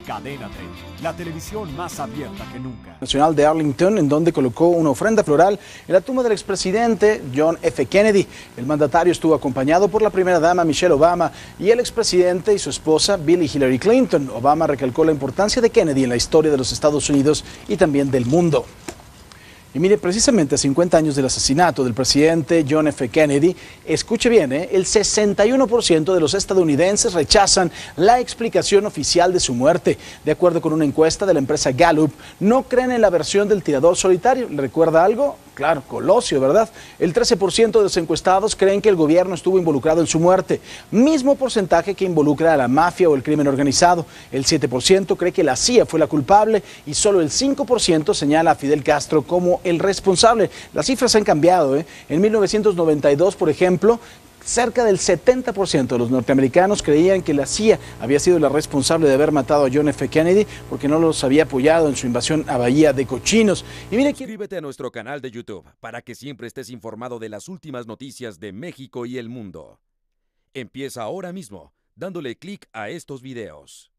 Cadena 30, la televisión más abierta que nunca. Nacional de Arlington, en donde colocó una ofrenda floral en la tumba del expresidente John F. Kennedy. El mandatario estuvo acompañado por la primera dama Michelle Obama y el expresidente y su esposa Billie Hillary Clinton. Obama recalcó la importancia de Kennedy en la historia de los Estados Unidos y también del mundo. Y mire, precisamente a 50 años del asesinato del presidente John F. Kennedy, escuche bien, el 61% de los estadounidenses rechazan la explicación oficial de su muerte. De acuerdo con una encuesta de la empresa Gallup, no creen en la versión del tirador solitario. ¿Le recuerda algo? Claro, Colosio, ¿verdad? El 13% de los encuestados creen que el gobierno estuvo involucrado en su muerte, mismo porcentaje que involucra a la mafia o el crimen organizado. El 7% cree que la CIA fue la culpable y solo el 5% señala a Fidel Castro como el responsable. Las cifras han cambiado, En 1992, por ejemplo, cerca del 70% de los norteamericanos creían que la CIA había sido la responsable de haber matado a John F. Kennedy porque no los había apoyado en su invasión a Bahía de Cochinos. Y mire, suscríbete a nuestro canal de YouTube para que siempre estés informado de las últimas noticias de México y el mundo. Empieza ahora mismo dándole clic a estos videos.